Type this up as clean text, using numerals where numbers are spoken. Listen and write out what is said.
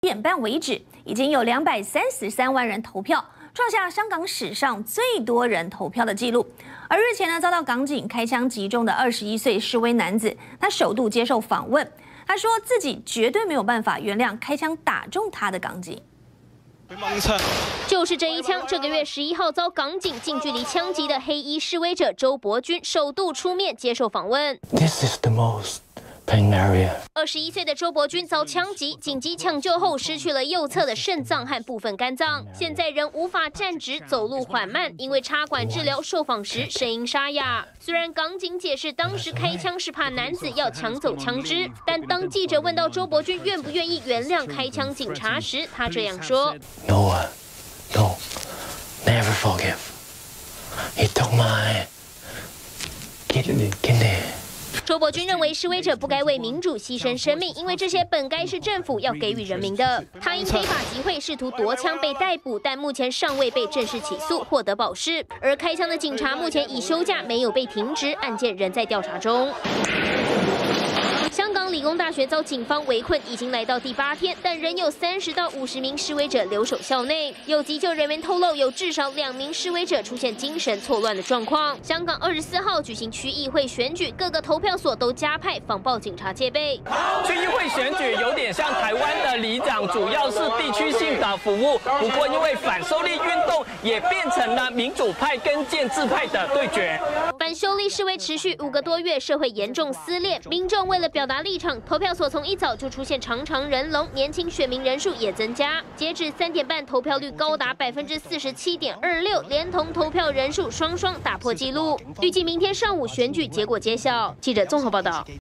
点半为止，已经有233万人投票，创下香港史上最多人投票的纪录。而日前呢，遭到港警开枪击中的21岁示威男子，他首度接受访问，他说自己绝对没有办法原谅开枪打中他的港警。 就是这一枪，这个月11号遭港警近距离枪击的黑衣示威者周伯君首度出面接受访问。 This is the most pain area. 21岁的周伯君遭枪击，紧急抢救后失去了右侧的肾脏和部分肝脏，现在仍无法站直，走路缓慢，因为插管治疗受访时声音沙哑。虽然港警解释当时开枪是怕男子要抢走枪支，但当记者问到周伯君愿不愿意原谅开枪警察时，他这样说 No, no, never forgive. He took my kidney. 周伯君认为示威者不该为民主牺牲生命，因为这些本该是政府要给予人民的。他因非法集会试图夺枪被逮捕，但目前尚未被正式起诉，获得保释。而开枪的警察目前已休假，没有被停职，案件仍在调查中。 香港理工大学遭警方围困，已经来到第8天，但仍有30到50名示威者留守校内。有急救人员透露，有至少2名示威者出现精神错乱的状况。香港24号举行区议会选举，各个投票所都加派防暴警察戒备。 区议会选举有点像台湾的里长，主要是地区性的服务。不过因为反修例运动，也变成了民主派跟建制派的对决。 反修例示威持续5个多月，社会严重撕裂，民众为了表达立场，投票所从一早就出现长长人龙，年轻选民人数也增加。截至3点半，投票率高达47.26%，连同投票人数双双打破纪录。预计明天上午选举结果揭晓。记者综合报道。